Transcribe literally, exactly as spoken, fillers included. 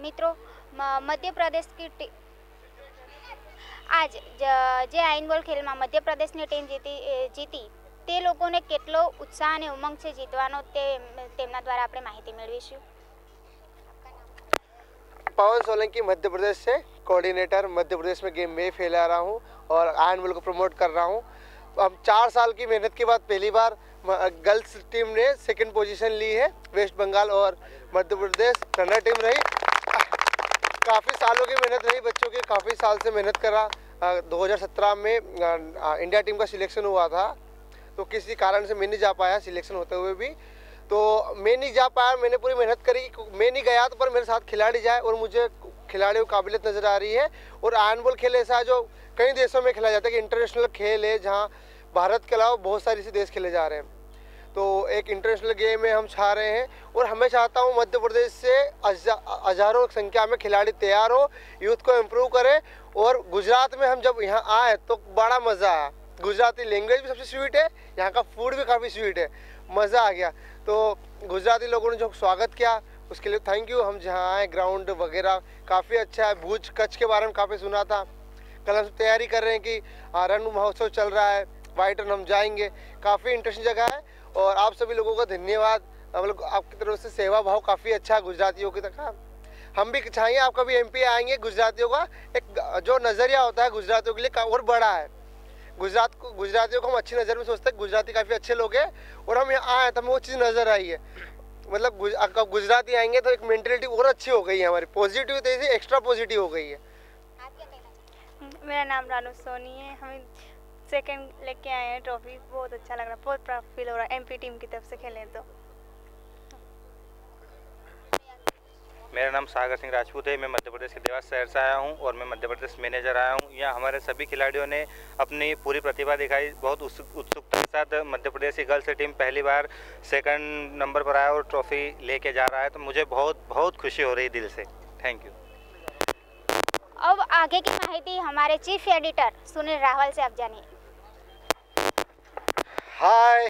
મિત્રો મધ્ય પ્રદેશની ટી આજ જે આઈનબોલ ખેલમાં મધ્ય પ્રદેશની ટીમ જીતી જીતી તે લોકોને કેટલો ઉત્સાહ અને ઉમંગ છે જીતવાનો તે તેમના દ્વારા આપણે માહિતી મેળવીશું। पवन सोलंकी मध्य प्रदेश से कोऑर्डिनेटर, मध्य प्रदेश में गेम में फैला रहा हूँ और आयरन को प्रमोट कर रहा हूँ। अब चार साल की मेहनत के बाद पहली बार गर्ल्स टीम ने सेकंड पोजीशन ली है। वेस्ट बंगाल और मध्य प्रदेश रनर टीम रही। काफ़ी सालों की मेहनत रही, बच्चों की काफ़ी साल से मेहनत करा। दो हज़ार सत्रह में इंडिया टीम का सिलेक्शन हुआ था, तो किसी कारण से मैं नहीं जा पाया सिलेक्शन होते हुए भी। तो मैं नहीं जा पाया, मैंने पूरी मेहनत करी। मैं नहीं गया तो पर मेरे साथ खिलाड़ी जाए और मुझे खिलाड़ियों की काबिलियत नज़र आ रही है। और आयरन बॉल खेल ऐसा है जो कई देशों में खेला जाता है कि इंटरनेशनल खेल है, जहां भारत के अलावा बहुत सारे ऐसे देश खेले जा रहे हैं। तो एक इंटरनेशनल गेम में हम चाह रहे हैं और हमें चाहता हूं मध्य प्रदेश से हज़ारों संख्या में खिलाड़ी तैयार हो, यूथ को इम्प्रूव करें। और गुजरात में हम जब यहाँ आए तो बड़ा मज़ा आया। गुजराती लैंग्वेज भी सबसे स्वीट है, यहाँ का फूड भी काफ़ी स्वीट है, मज़ा आ गया। तो गुजराती लोगों ने जो स्वागत किया उसके लिए थैंक यू। हम जहाँ आए ग्राउंड वगैरह काफ़ी अच्छा है। भुज कच्छ के बारे में काफ़ी सुना था। कल हम तैयारी कर रहे हैं कि रण महोत्सव चल रहा है, वाइट रन हम जाएंगे। काफ़ी इंटरेस्टिंग जगह है और आप सभी लोगों का धन्यवाद। मतलब आपकी तरफ से सेवा भाव काफ़ी अच्छा है गुजरातियों की तरह। हम भी चाहेंगे आप कभी एम पी आएंगे, गुजरातियों का एक जो नज़रिया होता है गुजरातियों के लिए और बड़ा है। गुजरात को गुजरातियों को हम अच्छी नज़र में सोचते हैं, गुजराती काफ़ी अच्छे लोग हैं और हम यहाँ आए तो हमें वो चीज़ नज़र आई है। मतलब गुज, गुजराती आएंगे तो एक मेंटेलिटी और अच्छी हो गई है हमारी, पॉजिटिव तेजी एक्स्ट्रा पॉजिटिव हो गई है। मेरा नाम रानू सोनी है। हम सेकंड लेके आए हैं ट्रॉफी, बहुत अच्छा लग रहा है, बहुत प्राउड फील हो रहा है एमपी टीम की तरफ से खेले तो। मेरा नाम सागर सिंह राजपूत है। मैं मध्य प्रदेश के देवास शहर से आया हूं और मैं मध्य प्रदेश मैनेजर आया हूं। यहाँ हमारे सभी खिलाड़ियों ने अपनी पूरी प्रतिभा दिखाई। बहुत उत्सुकता के साथ मध्य प्रदेश की गर्ल्स टीम पहली बार सेकंड नंबर पर आया और ट्रॉफी लेके जा रहा है, तो मुझे बहुत बहुत खुशी हो रही है दिल से। Thank you. अब आगे की माहिती हमारे चीफ एडिटर सुनील रावल से आप जानिए। हाय